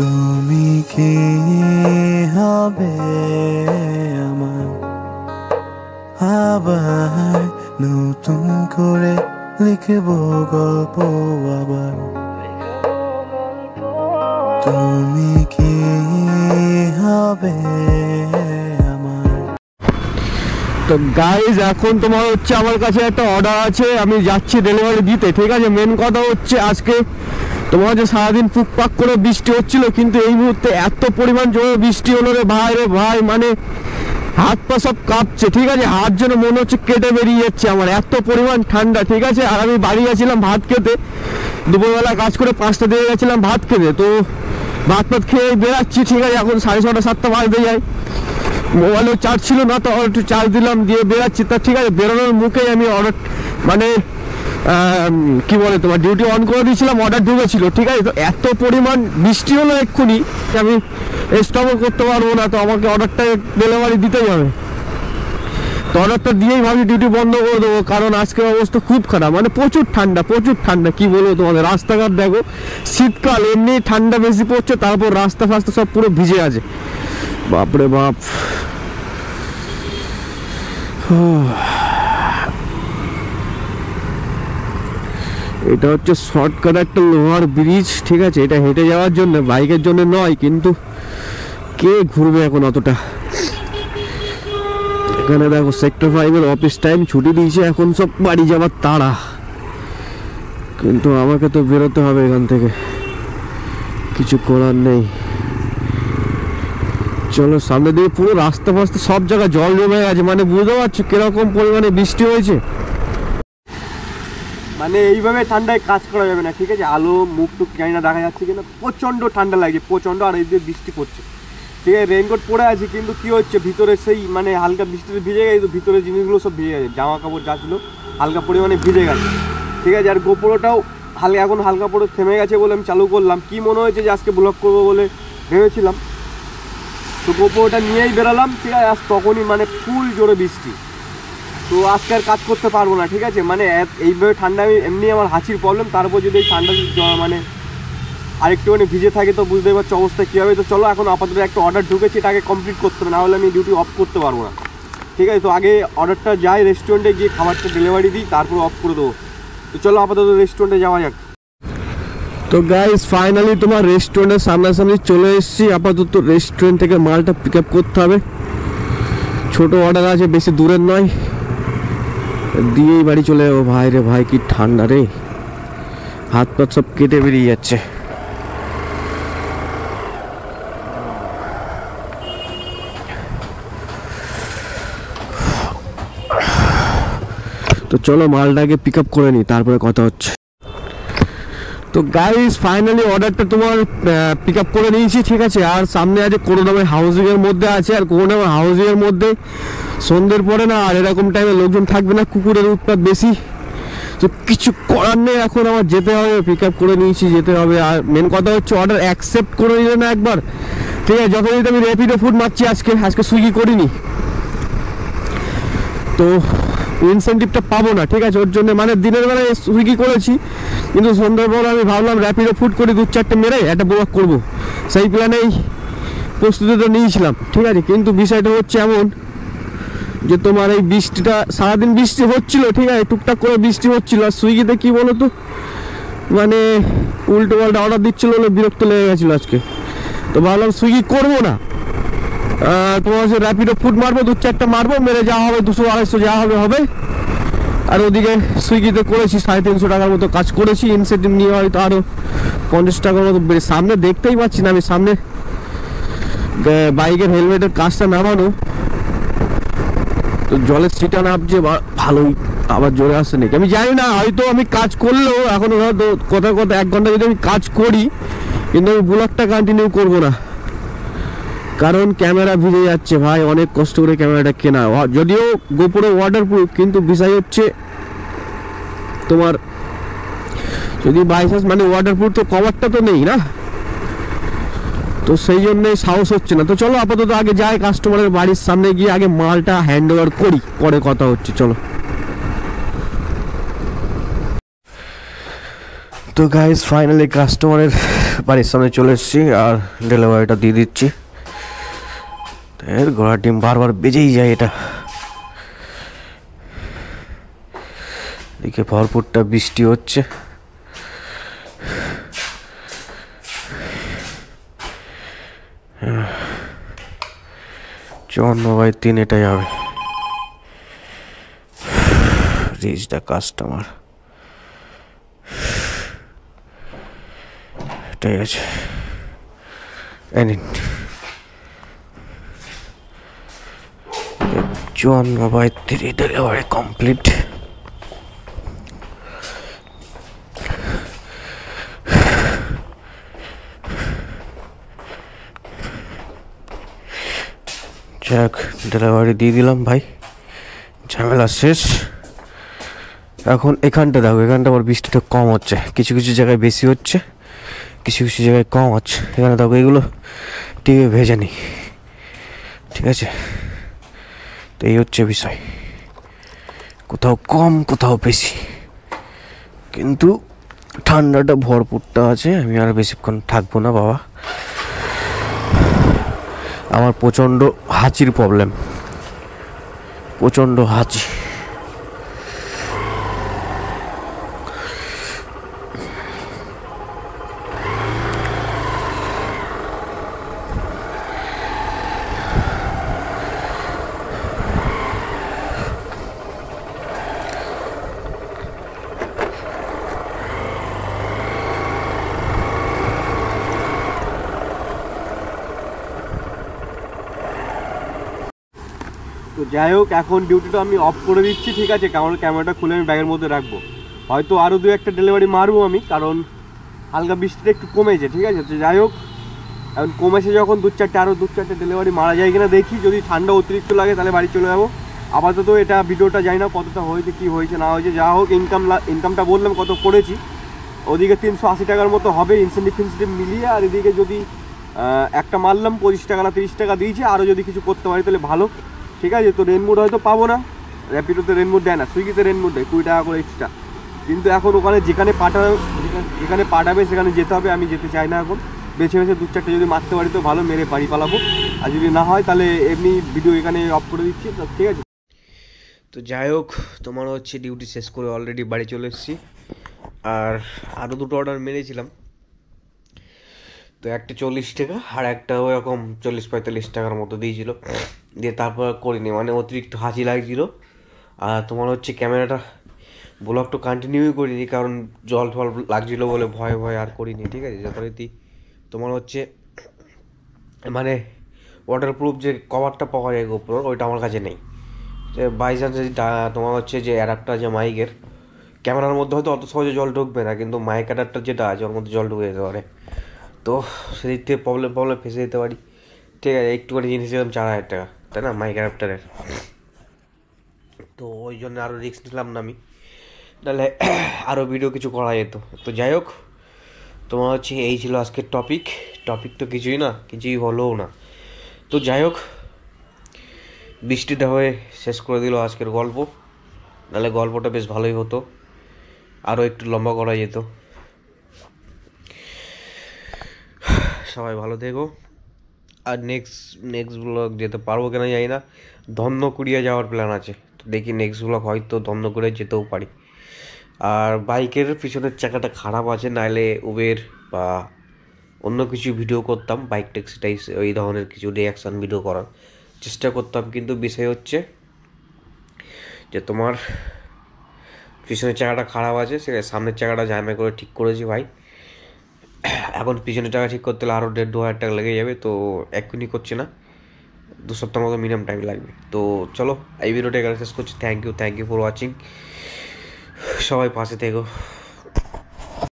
তুমি কি হবে আমার আবার নতুন করে লিখব গল্প আবার তুমি কি হবে আমার। তো গাইজ এখন তোমার হচ্ছে আমার কাছে একটা অর্ডার আছে, আমি যাচ্ছি ডেলিভারি দিতে। ঠিক আছে, মেন কথা হচ্ছে আজকে তোমার হচ্ছে সারাদিন ফুকপাক করে বৃষ্টি হচ্ছিল, কিন্তু এই মুহূর্তে এত পরিমাণ জোরে বৃষ্টি হলো রে ভাই, মানে হাত পা সব কাঁপছে। ঠিক আছে, হাত যেন মনে হচ্ছে কেটে বেরিয়ে যাচ্ছে আমার, এত পরিমাণ ঠান্ডা। ঠিক আছে, আর আমি বাড়ি গেছিলাম ভাত খেতে, দুপুরবেলা কাজ করে 5টা দিয়ে গেছিলাম ভাত খেতে। তো ভাত খেয়ে বেরাচ্ছি। ঠিক আছে, এখন 6:30 7টা বাজতে যায়, মোবাইলেও চার্জ ছিল না, তো একটু চার্জ দিলাম দিয়ে বেরাচ্ছি। তা ঠিক আছে, বেরোনোর মুখেই আমি অর্ডার মানে কি বলে তোমার ডিউটি অন করে দিয়েছিলাম, অর্ডার ঢুকেছিল। ঠিক আছে, তো এত পরিমাণ বৃষ্টি হলো এক্ষুনি আমি স্টপও করতে পারবো না, তো আমাকে অর্ডারটা ডেলিভারি দিতেই হবে। তো অর্ডারটা দিয়েই ভাবি ডিউটি বন্ধ করে দেবো, কারণ আজকের অবস্থা খুব খারাপ, মানে প্রচুর ঠান্ডা কি বলবো তোমাদের। রাস্তাঘাট দেখো, শীতকাল এমনি ঠান্ডা বেশি পড়ছে, তারপর রাস্তা ফাস্তা সব পুরো ভিজে আছে, বাপরে বাপ। এটা হচ্ছে শর্টকাট একটা লোহার ব্রিজ। ঠিক আছে, এটা হেঁটে যাওয়ার জন্য, বাইকের জন্য নয়, কিন্তু কে ঘুরবে এখন অতটা। এখানে দেখো সেক্টর 5-এর অফিস টাইম ছুটি দিয়েছে, এখন সব বাড়ি যাওয়ার তাড়া, কিন্তু আমাকে তো বেরোতে হবে এখান থেকে, কিছু করার নেই। চলো সামনে দিয়ে পুরো রাস্তা ফাস্তা সব জায়গায় জল জমে গেছে, মানে বুঝতে পারছো কিরকম পরিমাণে বৃষ্টি হয়েছে। মানে এইভাবে ঠান্ডায় কাজ করা যাবে না। ঠিক আছে, আলো মুখ টুক জানি না দেখা যাচ্ছে কিনা, প্রচণ্ড ঠান্ডা লাগছে প্রচণ্ড, আর এই দিয়ে বৃষ্টি পড়ছে। ঠিক আছে, রেইনকোট পরে আছি, কিন্তু কি হচ্ছে ভিতরে সেই মানে হালকা বৃষ্টিতে ভিজে গেছে, তো ভিতরে জিনিসগুলো সব ভিজে গেছে, জামা কাপড় যা ছিল হালকা পরিমাণে ভিজে গেছে। ঠিক আছে, আর গোপোরোটাও এখন হালকা পরে থেমে গেছে বলে আমি চালু করলাম। কি মনে হয়েছে যে আজকে ব্লগ করবো বলে ভেবেছিলাম, তো গোপোরোটা নিয়েই বেরোলাম। ঠিক আছে, আজ তখনই মানে ফুল জোরে বৃষ্টি, তো আজকে আর কাজ করতে পারবো না। ঠিক আছে, মানে এইভাবে ঠান্ডা, আমি এমনি আমার হাঁচির প্রবলেম, তারপর যদি এই ঠান্ডা মানে আরেকটুখানি ভিজে থাকে তো বুঝতেই পারছি অবস্থা কী হবে। তো চলো এখন আপাতত একটা অর্ডার ঢুকেছি, এটা আগে কমপ্লিট করতে হবে, না হলে আমি ডিউটি অফ করতে পারবো না। ঠিক আছে, তো আগে অর্ডারটা যাই রেস্টুরেন্টে গিয়ে খাবারটা ডেলিভারি দিই, তারপর অফ করে দেবো। তো চলো আপাতত রেস্টুরেন্টে যাওয়া যাক। তো গাইস ফাইনালি তোমার রেস্টুরেন্টের সামনাসামনি চলে এসেছি। আপাতত রেস্টুরেন্ট থেকে মালটা পিক আপ করতে হবে, ছোটো অর্ডার আছে, বেশি দূরের নয়, দিয়েই বাড়ি চলে যাবো। ভাই রে ভাই, কি ঠান্ডা রে, হাত পাত সব কেটে বেরিয়ে যাচ্ছে। তো চলো মালটাকে পিক আপ করে নিই, তারপরে কথা হচ্ছে। তো গাইস ফাইনালি অর্ডারটা তোমার পিক আপ করে নিয়েছি। ঠিক আছে, আর সামনে আছে করোনাময় হাউজিংয়ের মধ্যে আছে, আর করোনাময় হাউজিংয়ের মধ্যে সন্ধ্যের পরে না আর এরকম টাইমে লোকজন থাকবে না, কুকুরের উৎপাত বেশি, তো কিছু করার নেই, এখন আমার যেতে হবে, পিক আপ করে নিয়েছি, যেতে হবে। আর মেন কথা হচ্ছে অর্ডার অ্যাকসেপ্ট করে নিলে না একবার। ঠিক আছে, যখন আমি র্যাপিডো ফুড মারছি, আজকে সুইগি করিনি, তো ইনসেন্টিভটা পাবো না। ঠিক আছে, ওর জন্য মানে দিনের বেলায় সুইগি করেছি, কিন্তু সন্ধ্যার পর আমি ভাবলাম র্যাপিডো ফুড করে 2-4টে মেরে একটা ব্লগ করবো, সেই প্ল্যানেই প্রস্তুতিটা নিয়েছিলাম। ঠিক আছে, কিন্তু বিষয়টা হচ্ছে এমন যে তোমার এই বৃষ্টিটা, সারাদিন বৃষ্টি হচ্ছিল, ঠিক আছে, টুকটাক করে বৃষ্টি হচ্ছিল, আর সুইগিতে কী বলো তো মানে উল্টো পাল্টা অর্ডার দিচ্ছিলো বলে বিরক্ত লেগে গেছিলো আজকে। তো ভাবলাম সুইগি করবো না, তোমার হচ্ছে র্যাপিডো ফুড মারবো, 2-4টা মারবো, মেরে যাওয়া হবে, 200-250 যা হবে। আর ওদিকে সুইগিতে করেছি 350 টাকার মতো কাজ করেছি, ইনসেন্টিভ নিয়ে হয়তো আরও 50 টাকার মতো বেড়ে। সামনে দেখতেই পাচ্ছি না আমি, সামনে বাইকের হেলমেটের কাজটা নামানো, তো জলের সিটা নামছে ভালোই, আবার জোরে আসছে নাকি আমি জানি না, হয়তো আমি কাজ করলেও এখনও হয়তো কথা 1 ঘন্টা যদি আমি কাজ করি, কিন্তু আমি ব্লগটা কন্টিনিউ করবো না, কারণ ক্যামেরা ভিজে যাচ্ছে ভাই, অনেক কষ্ট করে ক্যামেরাটা কেনা, যদিও গোপুরে ওয়াটারপ্রুফ, কিন্তু বিষয় হচ্ছে তোমার যদি বাই চান্স মানে ওয়াটারপ্রুফ তো কভারটা তো নেই না, তো সেই জন্যই সাহস হচ্ছে না। তো চলো আপাতত আগে যাই কাস্টমারের বাড়ির সামনে গিয়ে আগে মালটা হ্যান্ড ওভার করি, পরে কথা হচ্ছে। চলো। তো গাইস ফাইনালি কাস্টমারের বাড়ির সামনে চলে এসেছি আর ডেলিভারিটা দিয়ে দিচ্ছি। এর ঘোড়ার ডিম বারবার বেজেই যায় এটা। এদিকে ভরপুরটা বৃষ্টি হচ্ছে। চুয়ান্ন/3 এটাই হবে। রিচ দ্য কাস্টমার, এটাই আছে। এনিন 54/3 ডেলিভারি কমপ্লিট। যাক, ডেলিভারি দিয়ে দিলাম ভাই, ঝামেলা শেষ। এখন এখানটা দেখো, এখানটা আবার বৃষ্টিটা কম হচ্ছে, কিছু কিছু জায়গায় বেশি হচ্ছে, কিছু কিছু জায়গায় কম হচ্ছে। এখানে দেখো এগুলো টিভি ভেজে নি, ঠিক আছে? তো এই হচ্ছে বিষয়, কোথাও কম কোথাও বেশি, কিন্তু ঠান্ডাটা ভরপুরটা আছে। আমি আর বেশিক্ষণ থাকবো না বাবা, আমার প্রচণ্ড হাঁচির প্রবলেম, প্রচণ্ড হাঁচি। তো যাই হোক, এখন ডিউটিটা আমি অফ করে দিচ্ছি, ঠিক আছে? কারণ ক্যামেরাটা খুলে আমি ব্যাগের মধ্যে রাখবো। হয়তো আরও 2-1টা ডেলিভারি মারবো আমি, কারণ হালকা বৃষ্টিটা একটু কমেছে, ঠিক আছে? তো যাই হোক, এখন কমেছে যখন আরও 2-4টে ডেলিভারি মারা যায় কিনা দেখি। যদি ঠান্ডা অতিরিক্ত লাগে তাহলে বাড়ি চলে যাবো। আপাতত এটা ভিডিওটা জানি না কতটা হয়েছে, কী হয়েছে না হয়েছে। যা হোক, ইনকামটা বললাম কত করেছি। ওদিকে 380 টাকার মতো হবে ইনসেন্টিভ মিলিয়ে, আর এদিকে যদি একটা মারলাম 25 টাকা না 30 টাকা দিয়েছে। আরও যদি কিছু করতে পারি তাহলে ভালো, ঠিক আছে? তো রেনমোড হয়তো পাবো না, র্যাপিডোতে রেনমোড দেয় না, সুইগিতে রেনমোড দেয় 20 টাকা করে এক্সট্রা। কিন্তু এখন ওখানে যেখানে পাঠাবে সেখানে যেতে হবে। আমি যেতে চাই না এখন, বেছে 2-4টে যদি মারতে পারি তো ভালো, মেরে বাড়ি পালাবো। আর যদি না হয় তাহলে এমনি ভিডিও এখানে অফ করে দিচ্ছি, ঠিক আছে? তো যাই হোক, তোমার হচ্ছে ডিউটি শেষ করে অলরেডি বাড়ি চলে এসেছি। আর আরও 2টো অর্ডার মেরেছিলাম, তো একটা 40 টাকা আর একটা ওরকম 40-45 টাকার মতো দিয়েছিল। দিয়ে তারপর করিনি, মানে অতিরিক্ত হাঁচি লাগছিল। আর তোমার হচ্ছে ক্যামেরাটা ব্লগটা কন্টিনিউই করিনি, কারণ জল টল লাগছিলো বলে ভয়ে ভয়ে আর করিনি, ঠিক আছে? যথারীতি তোমার হচ্ছে মানে ওয়াটারপ্রুফ যে কভারটা পাওয়া যায় গোপ্রোর, ওইটা আমার কাছে নেই। যে বাই চান্স তোমার হচ্ছে যে অ্যাডাপ্টার যে মাইকের, ক্যামেরার মধ্যে হয়তো অত সহজে জল ঢুকবে না, কিন্তু মাইক অ্যাডাপ্টার যেটা আছে ওর মধ্যে জল ঢুকে যেতে পারে। তো সেদিক থেকে প্রবলেম ফেসে যেতে পারি, ঠিক আছে? একটুখানি জিনিস দিলাম 4000 টাকা, তাই না, মাইক অ্যাডাপ্টারের। তো ওই জন্য আরও রিস্ক নিলাম না আমি, নাহলে আরও ভিডিও কিছু করা যেত। তো যাই হোক, তোমার হচ্ছে এই ছিল আজকের টপিক তো কিছুই না, কিছুই হলোও না। তো যাই হোক, বৃষ্টিটা হয়ে শেষ করে দিল আজকের গল্প, নাহলে গল্পটা বেশ ভালোই হতো, আরও একটু লম্বা করা যেত। সবাই ভালো থেকো। আর নেক্সট ব্লগ যেতে পারবো কিনা জানি না, ধন্যকুড়িয়া যাওয়ার প্ল্যান আছে। তো দেখি নেক্সট ব্লগ হয়তো ধন্যকুড়িয়া যেতেও পারি। আর বাইকের পিছনের চাকাটা খারাপ আছে, নাহলে উবের বা অন্য কিছু ভিডিও করতাম, বাইক ট্যাক্সিটাই ওই ধরনের কিছু রিয়াকশান ভিডিও করার চেষ্টা করতাম। কিন্তু বিষয় হচ্ছে যে তোমার পিছনের চাকাটা খারাপ আছে, সে সামনের চাকাটা জ্যামে করে ঠিক করেছি ভাই। এখন পিছনের চাকা ঠিক করতে হলে আরও 1,500-2,000 টাকা লেগে যাবে। তো এক্ষুনি করছি না, 2 সপ্তাহ মতো মিনিমাম টাইম লাগবে। তো চলো, এই ভিডিওটা এখানে শেষ করছি। থ্যাংক ইউ ফর ওয়াচিং, সবাই পাশে থেকো।